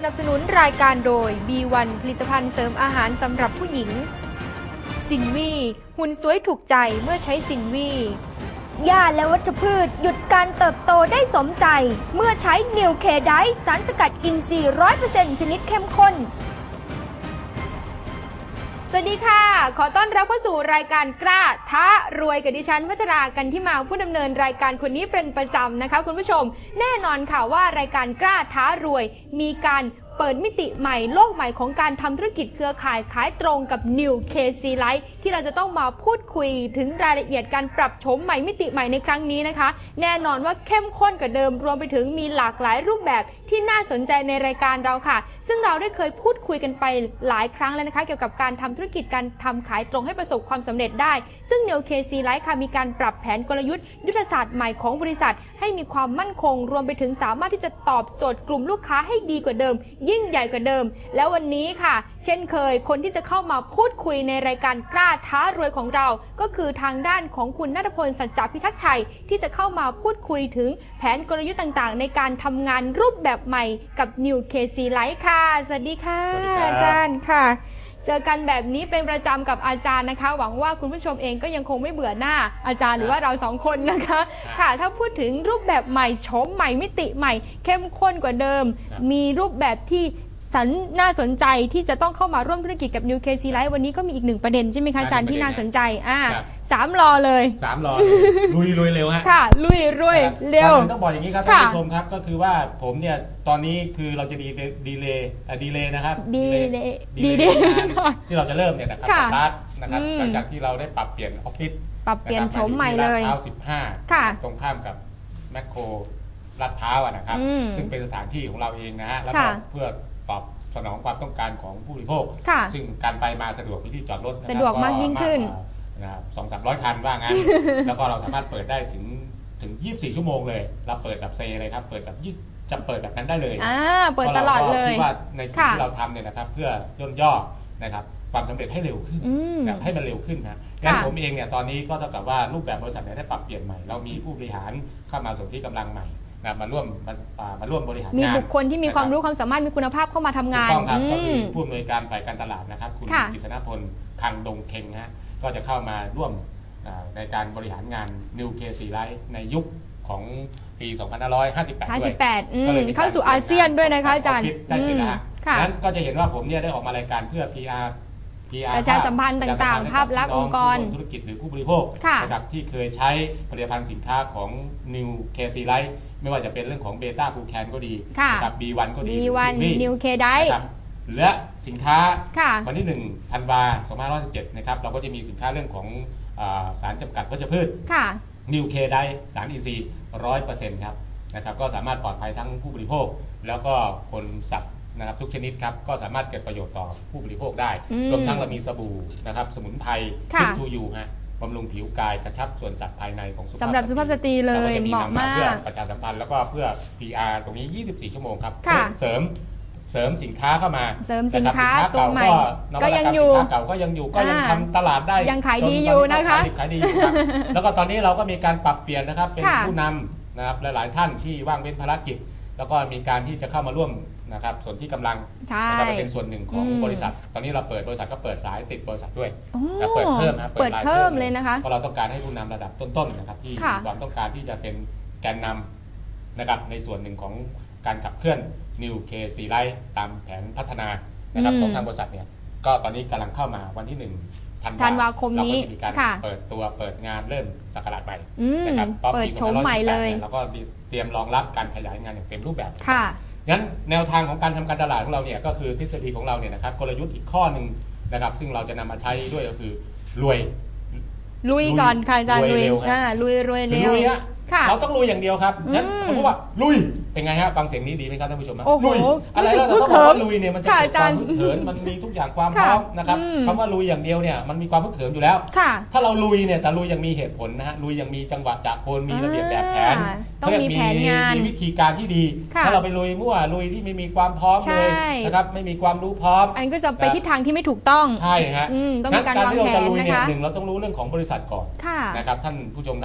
นับสนุนรายการโดย B1 ผลิตภัณฑ์เสริมอาหารสำหรับผู้หญิงซินวีหุ่นสวยถูกใจเมื่อใช้ซินวีหญ้าและวัชพืชหยุดการเติบโตได้สมใจเมื่อใช้นิวเคไดซ์สารสกัดอินทรีย์ 100% ชนิดเข้มข้นสวัสดีค่ะขอต้อนรับเข้าสู่รายการกล้าท้ารวยกับดิฉันพัชรากันที่มาผู้ดำเนินรายการคนนี้เป็นประจำนะคะคุณผู้ชมแน่นอนค่ะว่ารายการกล้าท้ารวยมีการเปิดมิติใหม่โลกใหม่ของการทำธุรกิจเครือข่ายขายตรงกับ New KC Life ที่เราจะต้องมาพูดคุยถึงรายละเอียดการปรับโฉมใหม่มิติใหม่ในครั้งนี้นะคะแน่นอนว่าเข้มข้นกว่าเดิมรวมไปถึงมีหลากหลายรูปแบบที่น่าสนใจในรายการเราค่ะซึ่งเราได้เคยพูดคุยกันไปหลายครั้งแล้วนะคะเกี่ยวกับการทำธุรกิจการทำขายตรงให้ประสบความสำเร็จได้ซึ่ง New KC Life ค่ะมีการปรับแผนกลยุทธ์ยุทธศาสตร์ใหม่ของบริษัทให้มีความมั่นคงรวมไปถึงสามารถที่จะตอบโจทย์กลุ่มลูกค้าให้ดีกว่าเดิมยิ่งใหญ่กว่าเดิมแล้ววันนี้ค่ะเช่นเคยคนที่จะเข้ามาพูดคุยในรายการกล้าท้ารวยของเราก็คือทางด้านของคุณณัฐพลสัจจพิทักษ์ชัยที่จะเข้ามาพูดคุยถึงแผนกลยุทธ์ต่างๆในการทำงานรูปแบบใหม่กับ New KC Life ค่ะสวัสดีค่ะอาจารย์ค่ะเจอกันแบบนี้เป็นประจำกับอาจารย์นะคะหวังว่าคุณผู้ชมเองก็ยังคงไม่เบื่อหน้าอาจารย์หรือว่าเราสองคนนะคะค่ะถ้าพูดถึงรูปแบบใหม่โฉมใหม่มิติใหม่เข้มข้นกว่าเดิมมีรูปแบบที่น่าสนใจที่จะต้องเข้ามาร่วมธุรกิจกับ New KC Life วันนี้ก็มีอีกหนึ่งประเด็นใช่ไหมคะอาจารย์ที่น่าสนใจ3 รอเลย 3 รอลุยเร็วฮะค่ะลุยรวยเร็วต้องบอกอย่างนี้ครับท่านผู้ชมครับก็คือว่าผมเนี่ยตอนนี้คือเราจะดีเลย์นะครับดีเลยที่เราจะเริ่มเนี่ยนะครับสตาร์ทนะครับหลังจากที่เราได้ปรับเปลี่ยนออฟฟิศปรับเปลี่ยนโฉมใหม่เลยลาดพร้าว15ตรงข้ามกับแมคโครลาดพร้าวนะครับซึ่งเป็นสถานที่ของเราเองนะฮะแล้วก็เพื่อตอบสนองความต้องการของผู้บริโภคซึ่งการไปมาสะดวกมีที่จอดรถสะดวกมากยิ่งขึ้นนะครับ200-300 คันว่างั้น แล้วก็เราสามารถเปิดได้ถึง24 ชั่วโมงเลยเราเปิดแบบเซเลยครับเปิดแบบจะเปิดแบบนั้นได้เลยเปิดตลอดเลยที่ว่าในสิ่งที่เราทำเนี่ยนะครับเพื่อย่นย่อนะครับความสำเร็จให้เร็วขึ้นแบบให้มันเร็วขึ้นนะงั้นผมเองเนี่ยตอนนี้ก็เท่ากับว่ารูปแบบบริษัทได้ปรับเปลี่ยนใหม่เรามีผู้บริหารเข้ามาส่วนที่กำลังใหม่มาร่วมบริหารงานมีบุคคลที่มีความรู้ความสามารถมีคุณภาพเข้ามาทำงานถูกต้องครับก็คือผู้อำนวยการฝ่ายการตลาดนะครับคุณกฤษณพลคังดงเค็งฮะก็จะเข้ามาร่วมในการบริหารงาน New KC Life ในยุคของปี 2558 ด้วยก็เลยเข้าสู่อาเซียนด้วยนะคะอาจารย์ได้สินะนั้นก็จะเห็นว่าผมเนี่ยได้ออกมารายการเพื่อ PR ประชาสัมพันธ์ต่างๆภาพลักษณ์องค์กรธุรกิจหรือผู้บริโภคนะครับที่เคยใช้ผลิตภัณฑ์สินค้าของ New KC Life ไม่ว่าจะเป็นเรื่องของเบต้ากูแคนก็ดีนะครับ B1 ก็ดี B1 New K Life และสินค้าวันที่1 ธันวาคม 2517นะครับเราก็จะมีสินค้าเรื่องของสารจำกัดวัชพืช New K Life สาร EC 100% ครับนะครับก็สามารถปลอดภัยทั้งผู้บริโภคแล้วก็คนสัตว์นะครับทุกชนิดครับก็สามารถเกิดประโยชน์ต่อผู้บริโภคได้รวมทั้งเรามีสบู่นะครับสมุนไพรฟิตทูยูฮะบำรุงผิวกายกระชับส่วนสัตว์ภายในของสำหรับสุภาพสตรีเลยเหมาะมากเพื่อประชาสัมพันธ์แล้วก็เพื่อ PR ตรงนี้24 ชั่วโมงครับเสริมสินค้าเข้ามาเสริมสินค้าตัวใหม่ก็ยังอยู่สินค้าเก่าก็ยังอยู่ก็ยังทำตลาดได้ยังขายดีอยู่นะคะขายดีอยู่ครับแล้วก็ตอนนี้เราก็มีการปรับเปลี่ยนนะครับเป็นผู้นำนะครับหลายๆท่านที่ว่างเว้นภารกิจแล้วก็มีการที่จะเข้ามาร่วมนะครับส่วนที่กำลังจะเป็นส่วนหนึ่งของบริษัทตอนนี้เราเปิดบริษัทก็เปิดสายติดบริษัทด้วยเปิดเพิ่มนะเปิดเพิ่มเลยนะคะเพราะเราต้องการให้ผู้นำระดับต้นๆนะครับที่มีความต้องการที่จะเป็นแกนนำนะครับในส่วนหนึ่งของการขับเคลื่อน New KC Life ตามแผนพัฒนานะครับของทางบริษัทเนี่ยก็ตอนนี้กำลังเข้ามาวันที่1 ธันวาคมนี้มีการเปิดงานเริ่มศักราชใหม่นะครับเปิดโฉมใหม่เลยแล้วก็เตรียมรองรับการขยายงานอย่างเต็มรูปแบบงั้นแนวทางของการทำการตลาดของเราเนี่ยก็คือทฤษฎีของเราเนี่ยนะครับกลยุทธ์อีกข้อหนึ่งนะครับซึ่งเราจะนำมาใช้ด้วยก็คือลุยก่อนค่ะอาจารย์ลุยรวยเร็วเราต้องลุยอย่างเดียวครับงั้นเขาพูดว่าลุยเป็นไงฮะฟังเสียงนี้ดีไหมครับท่านผู้ชมลุยอะไรแล้วเราต้องบอกว่าลุยเนี่ยมันจะเกิดความฮึกเหินมันมีทุกอย่างความพร้อมนะครับคำว่าลุยอย่างเดียวเนี่ยมันมีความฮึกเหิมอยู่แล้วถ้าเราลุยเนี่ยแต่ลุยยังมีเหตุผลนะฮะลุยยังมีจังหวะจากโคนมีระเบียบแบบแผนต้องมีแผนงานมีวิธีการที่ดีถ้าเราไปลุยมั่วลุยที่ไม่มีความพร้อมเลยนะครับไม่มีความรู้พร้อมอันก็จะไปทิศทางที่ไม่ถูกต้องใช่ฮะต้องมีการวางแผนนะคะหนึ่งเราต้องรู้เรื่องของบริษัทก่อนนะครับท่านผู้ชมครับ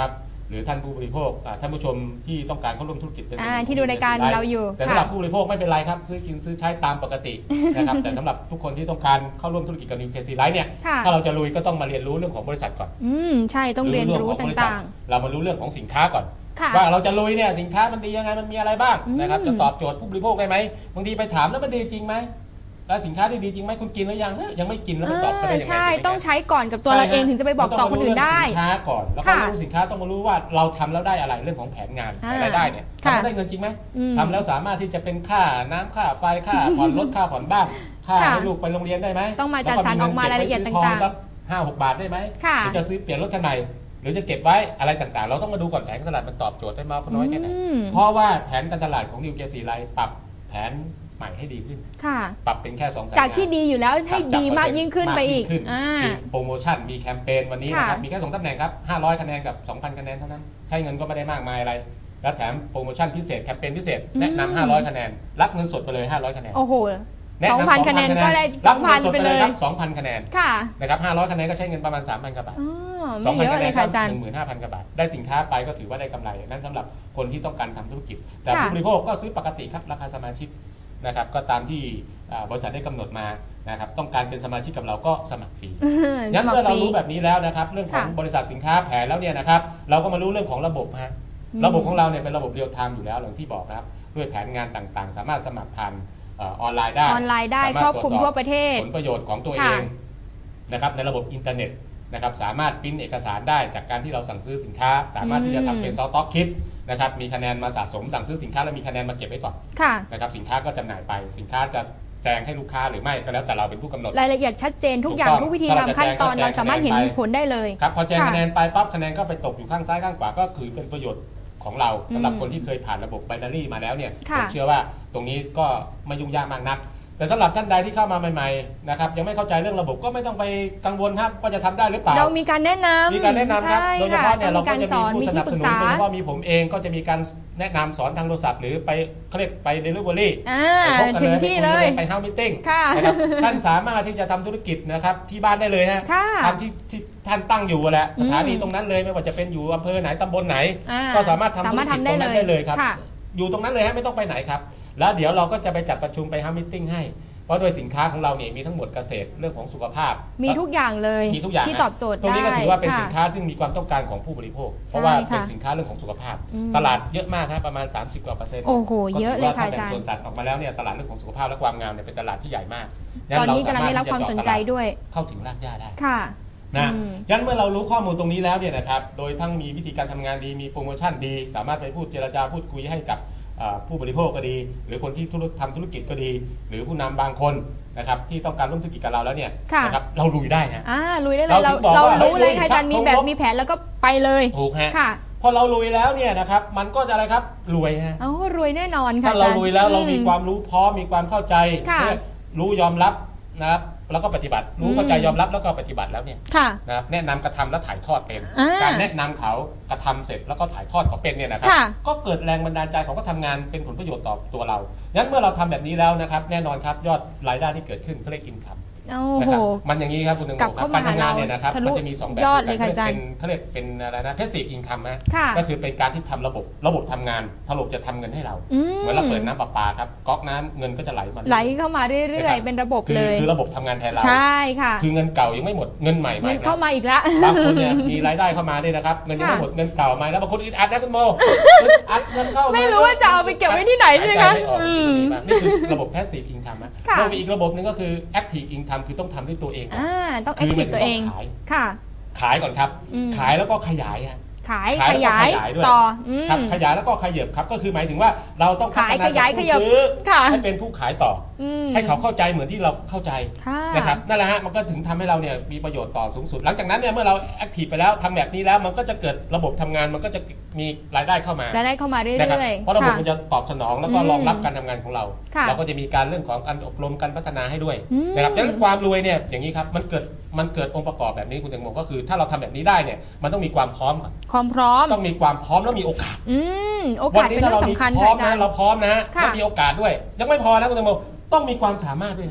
หรือท่านผู้บริโภคท่านผู้ชมที่ต้องการเข้าร่วมธุรกิจเป็นที่ดูรายการเราอยู่แต่สำหรับผู้บริโภคไม่เป็นไรครับซื้อกินซื้อใช้ตามปกตินะครับแต่สำหรับทุกคนที่ต้องการเข้าร่วมธุรกิจกับ New KC Life เนี่ยถ้าเราจะลุยก็ต้องมาเรียนรู้เรื่องของบริษัทก่อนใช่ต้องเรียนรู้ต่างๆเรามารู้เรื่องของสินค้าก่อนว่าเราจะลุยเนี่ยสินค้ามันดียังไงมันมีอะไรบ้างนะครับจะตอบโจทย์ผู้บริโภคได้ไหมบางทีไปถามแล้วมันดีจริงไหมแล้วสินค้าที่ดีจริงไหมคุณกินหรือยังไม่กินแล้วไปตอบเขาได้ยังไงใช่ต้องใช้ก่อนกับตัวเราเองถึงจะไปบอกต่อคนอื่นได้สินค้าก่อนแล้วก็รู้สินค้าต้องมารู้ว่าเราทำแล้วได้อะไรเรื่องของแผนงานรายได้เนี่ยทำแล้วได้เงินจริงไหมทำแล้วสามารถที่จะเป็นค่าน้ำค่าไฟค่าผ่อนรถค่าผ่อนบ้านค่าให้ลูกไปโรงเรียนได้ไหมต้องมาจัดสรรออกมารายละเอียดต่างๆสัก5-6 บาทได้ไหมหรือจะซื้อเปลี่ยนรถคันใหม่หรือจะเก็บไว้อะไรต่างๆเราต้องมาดูก่อนแผนการตลาดมันตอบโจทย์ได้มากน้อยแค่ไหนเพราะว่าแผนการตลาดของ New KC Life ปรับแผนใหม่ให้ดีขึ้นปรับเป็นแค่2 สายจากที่ดีอยู่แล้วให้ดีมากยิ่งขึ้นไปอีกมีโปรโมชั่นมีแคมเปญวันนี้นะครับมีแค่2 ตำแหน่งครับ500 คะแนนกับ 2,000 คะแนนเท่านั้นใช้เงินก็ไม่ได้มากมายอะไรแล้วแถมโปรโมชั่นพิเศษแคมเปญพิเศษแนะนำ500 คะแนนรับเงินสดไปเลย500 คะแนนโอ้โห2,000 คะแนนก็ได้ 2,000 ไปเลยครับ 2,000 คะแนนนะครับ500 คะแนนก็ใช้เงินประมาณ 3,000 กว่าบาท2,000 คะแนนก็ 15,000 กว่าบาทได้สินค้าไปก็ถือว่าได้กำไรนั่นสำหรับคนที่ต้องการทำธุรกิจแต่ผู้บริโภคก็ซื้อปกติครับราคาสมาชิกนะครับก็ตามที่บริษัทได้กำหนดมานะครับต้องการเป็นสมาชิกกับเราก็สมัครฟรีงั้นเมื่อเรารู้แบบนี้แล้วนะครับเรื่องของบริษัทสินค้าแผนแล้วเนี่ยนะครับเราก็มารู้เรื่องของระบบฮะระบบของเราเนี่ยเป็นระบบเรียลไทม์อยู่แล้วอย่างที่บอกนะครับด้วยแผนงานต่างๆสามารถสมัครผ่านออนไลน์ได้ครอบคลุมทั่วประเทศผลประโยชน์ของตัวเองนะครับในระบบอินเทอร์เน็ตนะครับสามารถพิมพ์เอกสารได้จากการที่เราสั่งซื้อสินค้าสามารถที่จะทำเป็นสต็อกคิดนะครับมีคะแนนมาสะสมสั่งซื้อสินค้าแล้วมีคะแนนมาเก็บไว้ก่อนนะครับสินค้าก็จำหน่ายไปสินค้าจะแจ้งให้ลูกค้าหรือไม่ก็แล้วแต่เราเป็นผู้กำหนดรายละเอียดชัดเจนทุกอย่างทุกวิธีทำขั้นตอนเราสามารถเห็นผลได้เลยครับพอแจ้งคะแนนไปปั๊บคะแนนก็ไปตกอยู่ข้างซ้ายข้างขวาก็คือเป็นประโยชน์ของเราสำหรับคนที่เคยผ่านระบบไบนารีมาแล้วเนี่ยผมเชื่อว่าตรงนี้ก็ไม่ยุ่งยากมากนักแต่สำหรับท่านใดที่เข้ามาใหม่ๆนะครับยังไม่เข้าใจเรื่องระบบก็ไม่ต้องไปกังวลครับว่าจะทำได้หรือเปล่าเรามีการแนะนำครับโดยเฉพาะเนี่ยเราก็จะมีผู้สนับสนุนโดยเฉพาะมีผมเองก็จะมีการแนะนำสอนทางโทรศัพท์หรือไปเขาเรียกไป Delivery ถึงที่เลยไปเฮ้ามิทติ้งนะครับท่านสามารถที่จะทำธุรกิจนะครับที่บ้านได้เลยฮะทำที่ท่านตั้งอยู่แหละสถานีตรงนั้นเลยไม่ว่าจะเป็นอยู่อำเภอไหนตำบลไหนก็สามารถทำธุรกิจตรงนั้นได้เลยครับอยู่ตรงนั้นเลยฮะไม่ต้องไปไหนครับแล้วเดี๋ยวเราก็จะไปจัดประชุมไปเฮ้ามิทติ้งให้เพราะโดยสินค้าของเราเนี่ยมีทั้งหมดเกษตรเรื่องของสุขภาพมีทุกอย่างเลยมีทุกอย่างที่ตอบโจทย์ได้ตรงนี้ก็ถือว่าเป็นสินค้าซึ่งมีความต้องการของผู้บริโภคเพราะว่าเป็นสินค้าเรื่องของสุขภาพตลาดเยอะมากครับประมาณ30 กว่า% โอ้โหเยอะเลยค่ะอาจารย์ส่วนสัตว์ออกมาแล้วเนี่ยตลาดเรื่องของสุขภาพและความงามเนี่ยเป็นตลาดที่ใหญ่มากตอนนี้กำลังได้รับความสนใจด้วยเข้าถึงรากหญ้าได้ค่ะนะยันเมื่อเรารู้ข้อมูลตรงนี้แล้วเนี่ยนะครับโดยทั้งมีวิธีการทำงานดีมีโปรโมชั่นดีสามารถไปพูดเจรจาพูดคุยให้กับผู้บริโภคก็ดีหรือคนที่ทำธุรกิจก็ดีหรือผู้นำบางคนนะครับที่ต้องการร่วมธุรกิจกับเราแล้วเนี่ยนะครับเราลุยได้ฮะลุยได้เลยเรารู้เลยค่ะอาจารย์มีแบบมีแผนแล้วก็ไปเลยถูกฮะพอเราลุยแล้วเนี่ยนะครับมันก็จะอะไรครับรวยฮะรวยแน่นอนค่ะถ้าเราลุยแล้วเรามีความรู้พร้อมมีความเข้าใจรู้ยอมรับนะครับแล้วก็ปฏิบัติรู้เข้าใจยอมรับแล้วก็ปฏิบัติแล้วเนี่ยนะครับแนะนำกระทำแล้วถ่ายทอดเป็นการแนะนำเขากระทำเสร็จแล้วก็ถ่ายทอดเขาเป็นเนี่ยนะครับก็เกิดแรงบันดาลใจเขาก็ทำงานเป็นผลประโยชน์ต่อตัวเรางั้นเมื่อเราทำแบบนี้แล้วนะครับแน่นอนครับยอดรายได้ที่เกิดขึ้นเขาเรียกอินคัมนะครับมันอย่างนี้ครับคุณหนึ่งครับการทำงานเนี่ยนะครับมันจะมี2แบบเป็นเขาเรียกเป็นอะไรนะ passive income นะก็คือเป็นการที่ทำระบบทำงานระบบจะทำเงินให้เราเหมือนเราเปิดน้ำประปาครับก๊อกน้ำเงินก็จะไหลเข้ามาเรื่อยๆเป็นระบบเลยคือระบบทำงานแทนเราใช่ค่ะคือเงินเก่ายังไม่หมดเงินใหม่เข้ามาอีกแล้วบางคนเนี่ยมีรายได้เข้ามาเนี่ยนะครับเงินยังไม่หมดเงินเก่ามาแล้วบางคนอึดอัดนะคุณโมอัดเงินเข้าไม่รู้ว่าจะเอาไปเก็บไว้ที่ไหนใช่ไหมคะนี่คือระบบ passive income นะแล้วมีอีกระบบนึงก็คือ active income คือต้องทำด้วยตัวเองต้องแอคทีฟตัวเองขายก่อนครับขายแล้วก็ขยายขยายต่อครับขยายแล้วก็ขยับครับก็คือหมายถึงว่าเราต้องขยายผู้ซื้อให้เป็นผู้ขายต่อให้เขาเข้าใจเหมือนที่เราเข้าใจนะครับนั่นแหละฮะมันก็ถึงทำให้เราเนี่ยมีประโยชน์ต่อสูงสุดหลังจากนั้นเนี่ยเมื่อเราแอคทีฟไปแล้วทำแบบนี้แล้วมันก็จะเกิดระบบทำงานมันก็จะมีรายได้เข้ามาเรื่อยๆเพราะระบบมันจะตอบสนองแล้วก็รองรับการทำงานของเราเราก็จะมีการเรื่องของการอบรมการพัฒนาให้ด้วยนะครับดังนั้นความรวยเนี่ยอย่างนี้ครับมันเกิดองค์ประกอบแบบนี้คุณแตงโมก็คือถ้าเราทำแบบนี้ได้เนี่ยมันต้องมีความพร้อมก่อนความพร้อมต้องมีความพร้อมแล้วมีโอกาสโอกาสเป็นเรื่องสำคัญพร้อมนะเราพร้อมนะแล้วมีโอกาสด้วยยังไม่พอนะคุณแตงโมต้องมีความสามารถด้วย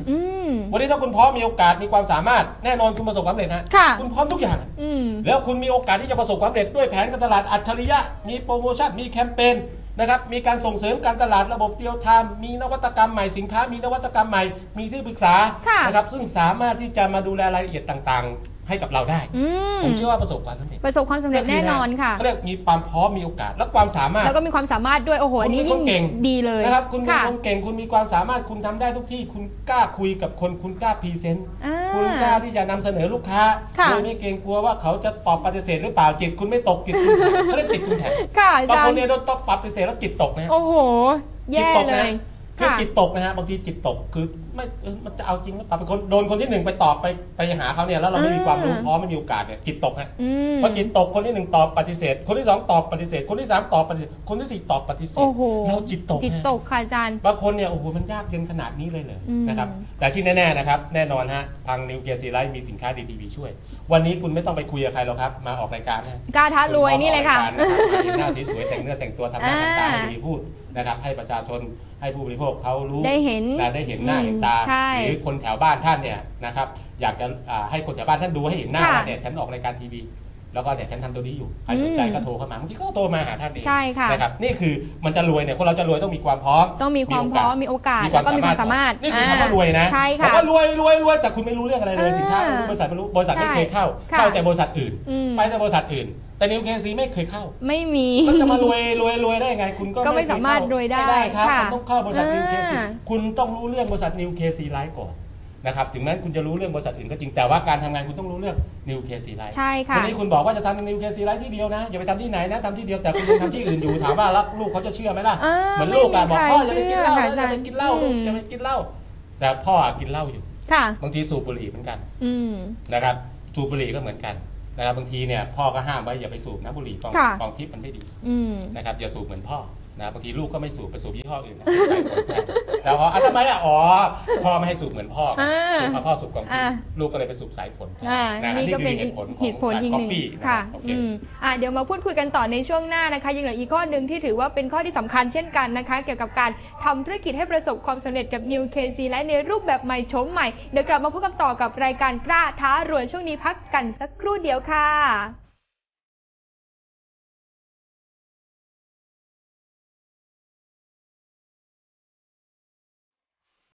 วันนี้ถ้าคุณพร้อมมีโอกาสมีความสามารถแน่นอนคุณประสบความสำเร็จนะคุณพร้อมทุกอย่างแล้วคุณมีโอกาสที่จะประสบความสำเร็จด้วยแผนการตลาดอัจฉริยะมีโปรโมชั่นมีแคมเปญนะครับมีการส่งเสริมการตลาดระบบเรียลไทม์มีนวัตกรรมใหม่สินค้ามีนวัตกรรมใหม่มีที่ปรึกษานะครับซึ่งสามารถที่จะมาดูแลรายละเอียดต่างๆให้กับเราได้ผมเชื่อว่าประสบความสำเร็จแน่นอนค่ะเขาเรียกมีความพร้อมมีโอกาสและความสามารถแล้วก็มีความสามารถด้วยโอ้โหอันนี้ยิ่งดีเลยนะครับคุณมีความเก่งคุณมีความสามารถคุณทำได้ทุกที่คุณกล้าคุยกับคนคุณกล้าพรีเซนต์คุณกล้าที่จะนำเสนอลูกค้าโดยไม่เกรงกลัวว่าเขาจะตอบปฏิเสธหรือเปล่าจิตคุณไม่ตกจิตคุณเขาเรียกจิตคุณแข็งบางคนเนี่ยโดนตอบปฏิเสธแล้วจิตตกนะโอ้โหแย่เลยคือจิตตกนะฮะบางทีจิตตกคือไม่มันจะเอาจริงหรือเปล่าเป็นคนโดนคนที่หนึ่งไปตอบไปหาเขาเนี่ยแล้วเราไม่มีความรู้พร้อมไม่มีโอกาสเนี่ยจิตตกฮะพอจิตตกคนที่หนึ่งตอบปฏิเสธคนที่สองตอบปฏิเสธคนที่สามตอบปฏิเสธคนที่สี่ตอบปฏิเสธเราจิตตกค่ะอาจารย์บางคนเนี่ยโอ้โหมันยากเย็นขนาดนี้เลยนะครับแต่ที่แน่ๆนะครับแน่นอนฮะทางนิวเคลียร์ซีไลท์มีสินค้าดีทีวีช่วยวันนี้คุณไม่ต้องไปคุยกับใครหรอกครับมาออกรายการนะกล้าท้ารวยนี่เลยค่ะหน้าสวยๆแต่งเนื้อแต่งตัวทำหน้าทำตาให้ดีพูดนะครับให้ประชาชนให้ผู้บริโภคเขารู้ได้เห็นหน้าเห็นตาหรือคนแถวบ้านท่านเนี่ยนะครับอยากจะให้คนแถวบ้านท่านดูให้เห็นหน้าเนี่ยฉันออกรายการทีวีแล้วก็เนี่ยฉันทำตัวนี้อยู่ใครสนใจก็โทรเข้ามาบางทีก็โทรมาหาท่านเองนะครับนี่คือมันจะรวยเนี่ยคนเราจะรวยต้องมีความพร้อมมีโอกาสแล้วก็มีความสามารถนี่คือคำว่ารวยนะคำว่ารวยแต่คุณไม่รู้เรื่องอะไรเลยสินค้าบริษัทไม่รู้บริษัทไม่เคยเข้าแต่บริษัทอื่นไปแต่บริษัทอื่นแต่นิวเคซีไม่เคยเข้าไม่มีก็จะมารวยได้ไงคุณก็ไม่สามารถรวยได้ครับมันต้องเข้าบริษัทนิวเคซีคุณต้องรู้เรื่องบริษัทนิวเคซีไลท์ก่อนนะครับถึงแม้คุณจะรู้เรื่องบริษัทอื่นก็จริงแต่ว่าการทำงานคุณต้องรู้เรื่องนิวเคซีไลท์ใช่ค่ะวันนี้คุณบอกว่าจะทำนิวเคซีไลท์ที่เดียวนะอย่าไปทำที่ไหนนะทำที่เดียวแต่คุณทำที่อื่นอยู่ถามว่าลูกเขาจะเชื่อไหมล่ะเหมือนลูกบอกพ่ออย่าไปกินเหล้าอย่าไปกินเหล้าลูกอย่าไปกินเหล้าแต่พ่อกินเหล้าอยู่บางทีสูบบุหรี่เหมือนกันนะครับสูบบุหรี่ก็เหมือนกันนะครับบางทีเนี่ยพ่อก็ห้ามไว้อย่าไปสูบนะบุหรี่กองทิพย์มันไม่ดีนะครับอย่าสูบเหมือนพ่อนะบางทีลูกก็ไม่สูบไปสูบยี่ห้ออื่นนะแล้วพอทำไมพ่อไม่ให้สูบเหมือนพ่อสูบพ่อสูบกองทิพย์ลูกก็เลยไปสูบสายฝนนี่ก็เป็นเหตุผลอีกหนึ่งค่ะเดี๋ยวมาพูดคุยกันต่อในช่วงหน้านะคะยังเหลืออีกข้อหนึ่งที่ถือว่าเป็นข้อที่สำคัญเช่นกันนะคะเกี่ยวกับการทำธุรกิจให้ประสบความสำเร็จกับ New KC และในรูปแบบใหม่โฉมใหม่เดี๋ยวกลับมาพบกันต่อกับรายการกล้าท้ารวยช่วงนี้พักกันสักครู่เดียวค่ะ